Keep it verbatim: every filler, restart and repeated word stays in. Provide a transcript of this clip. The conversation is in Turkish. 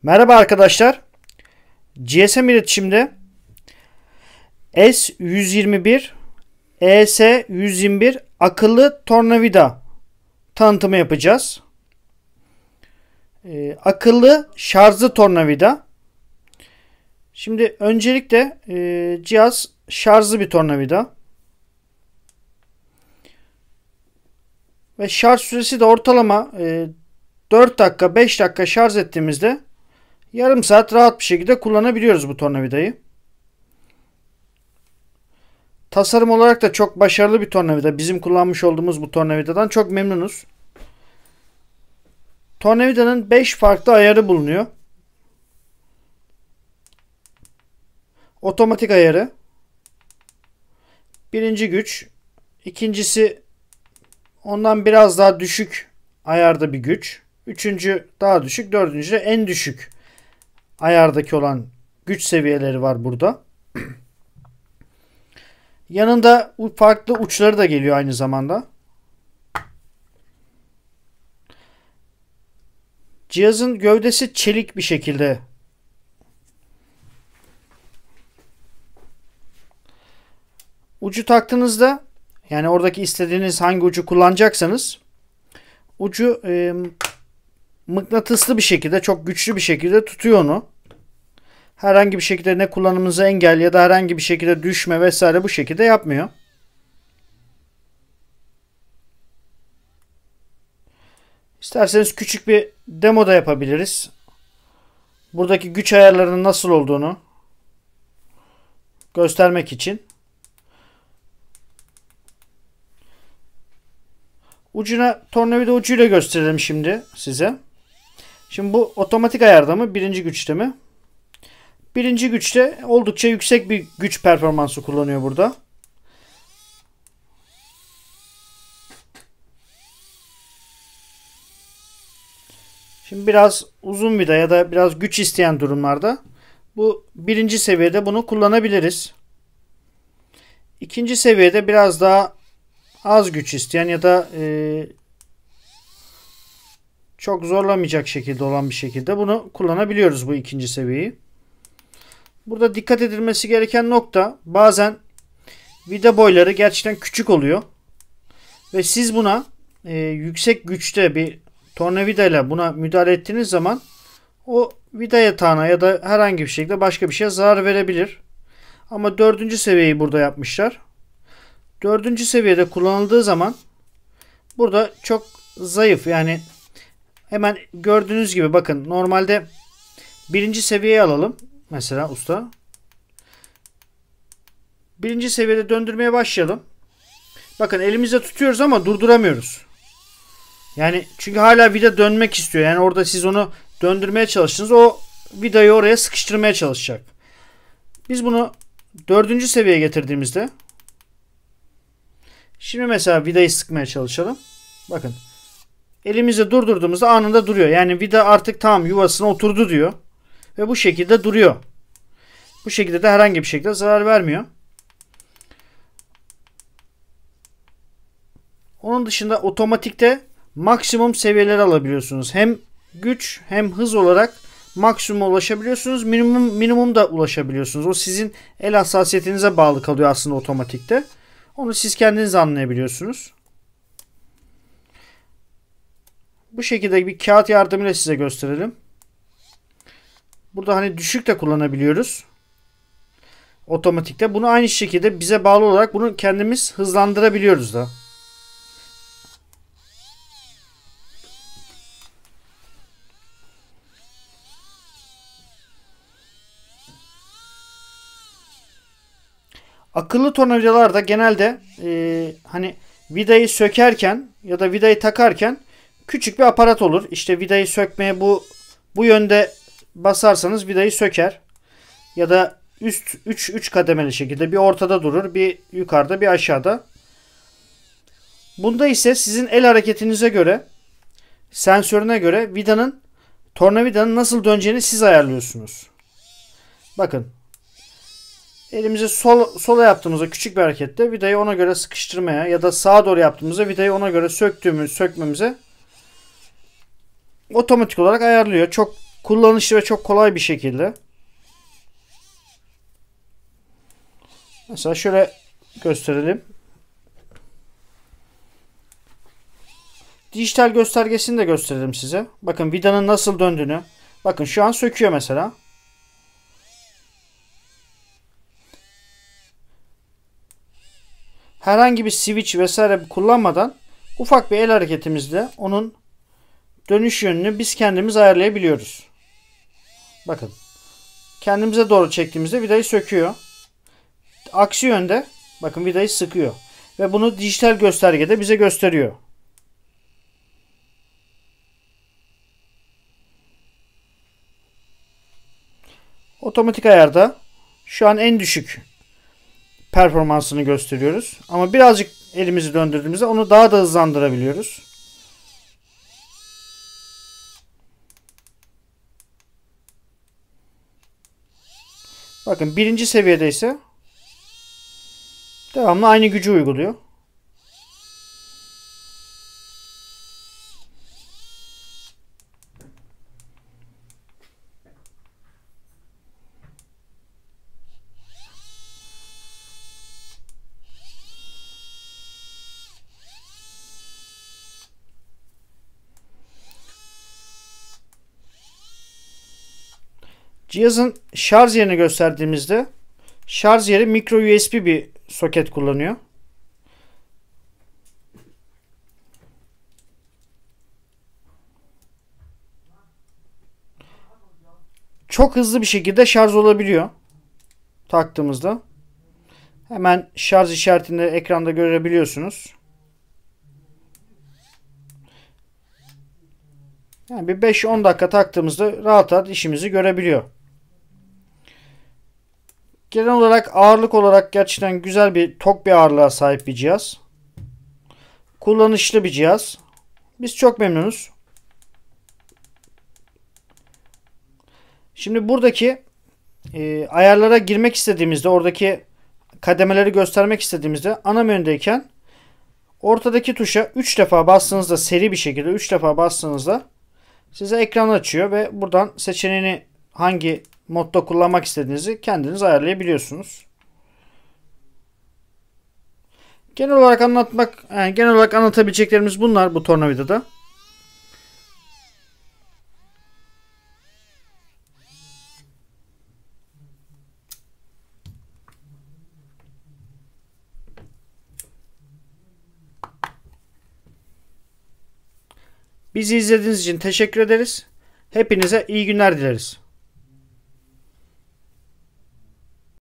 Merhaba arkadaşlar. G S M iletişimde S yüz yirmi bir E S yüz yirmi bir akıllı tornavida tanıtımı yapacağız. Ee, akıllı şarjlı tornavida. Şimdi öncelikle e, cihaz şarjlı bir tornavida. Ve şarj süresi de ortalama e, dört dakika beş dakika şarj ettiğimizde yarım saat rahat bir şekilde kullanabiliyoruz bu tornavidayı. Tasarım olarak da çok başarılı bir tornavida. Bizim kullanmış olduğumuz bu tornavidadan çok memnunuz. Tornavidanın beş farklı ayarı bulunuyor. Otomatik ayarı. Birinci güç. İkincisi ondan biraz daha düşük ayarda bir güç. Üçüncü daha düşük. Dördüncü de en düşük ayardaki olan güç seviyeleri var burada. Yanında farklı uçları da geliyor aynı zamanda. Cihazın gövdesi çelik bir şekilde ucu taktığınızda, yani oradaki istediğiniz hangi ucu kullanacaksanız ucu e, mıknatıslı bir şekilde, çok güçlü bir şekilde tutuyor onu. Herhangi bir şekilde ne kullanımınıza engel ya da herhangi bir şekilde düşme vesaire bu şekilde yapmıyor. İsterseniz küçük bir demo da yapabiliriz. Buradaki güç ayarlarının nasıl olduğunu göstermek için. Ucuna tornavida ucuyla gösterelim şimdi size. Şimdi bu otomatik ayarda mı? Birinci güçte mi? Birinci güçte oldukça yüksek bir güç performansı kullanıyor burada. Şimdi biraz uzun vida ya da biraz güç isteyen durumlarda bu birinci seviyede bunu kullanabiliriz. İkinci seviyede biraz daha az güç isteyen ya da e, çok zorlamayacak şekilde olan bir şekilde bunu kullanabiliyoruz, bu ikinci seviyeyi. Burada dikkat edilmesi gereken nokta, bazen vida boyları gerçekten küçük oluyor. Ve siz buna e, yüksek güçte bir tornavida ile buna müdahale ettiğiniz zaman o vida yatağına ya da herhangi bir şekilde başka bir şeye zarar verebilir. Ama dördüncü seviyeyi burada yapmışlar. Dördüncü seviyede kullanıldığı zaman burada çok zayıf, yani hemen gördüğünüz gibi bakın, normalde birinci seviyeyi alalım. Mesela usta. Birinci seviyede döndürmeye başlayalım. Bakın elimizde tutuyoruz ama durduramıyoruz. Yani çünkü hala vida dönmek istiyor. Yani orada siz onu döndürmeye çalıştınız. O vidayı oraya sıkıştırmaya çalışacak. Biz bunu dördüncü seviyeye getirdiğimizde, şimdi mesela vidayı sıkmaya çalışalım. Bakın. Elimizde durdurduğumuzda anında duruyor. Yani vida artık tam yuvasına oturdu diyor. Ve bu şekilde duruyor. Bu şekilde de herhangi bir şekilde zarar vermiyor. Onun dışında otomatikte maksimum seviyeleri alabiliyorsunuz. Hem güç hem hız olarak maksimuma ulaşabiliyorsunuz. Minimum minimum da ulaşabiliyorsunuz. O sizin el hassasiyetinize bağlı kalıyor aslında otomatikte. Onu siz kendiniz anlayabiliyorsunuz. Bu şekilde bir kağıt yardımıyla size gösterelim. Burada hani düşük de kullanabiliyoruz. Otomatikte. Bunu aynı şekilde bize bağlı olarak bunu kendimiz hızlandırabiliyoruz da. Akıllı tornavidalarda genelde e, hani vidayı sökerken ya da vidayı takarken küçük bir aparat olur. İşte vidayı sökmeye bu bu yönde basarsanız vidayı söker. Ya da üst üç üç kademeli şekilde bir ortada durur, bir yukarıda, bir aşağıda. Bunda ise sizin el hareketinize göre, sensörüne göre vidanın, tornavidanın nasıl döneceğini siz ayarlıyorsunuz. Bakın. Elimizi sol, sola yaptığımızda küçük bir harekette vidayı ona göre sıkıştırmaya ya da sağa doğru yaptığımızda vidayı ona göre söktüğümüz, sökmemize otomatik olarak ayarlıyor. Çok kullanışlı ve çok kolay bir şekilde. Mesela şöyle gösterelim. Dijital göstergesini de gösterelim size. Bakın vidanın nasıl döndüğünü. Bakın şu an söküyor mesela. Herhangi bir switch vesaire kullanmadan ufak bir el hareketimizle onun dönüş yönünü biz kendimiz ayarlayabiliyoruz. Bakın. Kendimize doğru çektiğimizde vidayı söküyor. Aksi yönde bakın vidayı sıkıyor. Ve bunu dijital göstergede bize gösteriyor. Otomatik ayarda şu an en düşük performansını gösteriyoruz. Ama birazcık elimizi döndürdüğümüzde onu daha da hızlandırabiliyoruz. Bakın birinci seviyede ise devamlı aynı gücü uyguluyor. Cihazın şarj yerini gösterdiğimizde şarj yeri micro U S B bir soket kullanıyor. Çok hızlı bir şekilde şarj olabiliyor. Taktığımızda. Hemen şarj işaretini ekranda görebiliyorsunuz. Yani bir beş on dakika taktığımızda rahat rahat işimizi görebiliyor. Genel olarak ağırlık olarak gerçekten güzel bir tok bir ağırlığa sahip bir cihaz. Kullanışlı bir cihaz. Biz çok memnunuz. Şimdi buradaki e, ayarlara girmek istediğimizde, oradaki kademeleri göstermek istediğimizde ana menüdeyken ortadaki tuşa üç defa bastığınızda, seri bir şekilde üç defa bastığınızda size ekran açıyor ve buradan seçeneğini hangi modda kullanmak istediğinizi kendiniz ayarlayabiliyorsunuz. Genel olarak anlatmak, yani genel olarak anlatabileceklerimiz bunlar bu tornavidada. Bizi izlediğiniz için teşekkür ederiz. Hepinize iyi günler dileriz.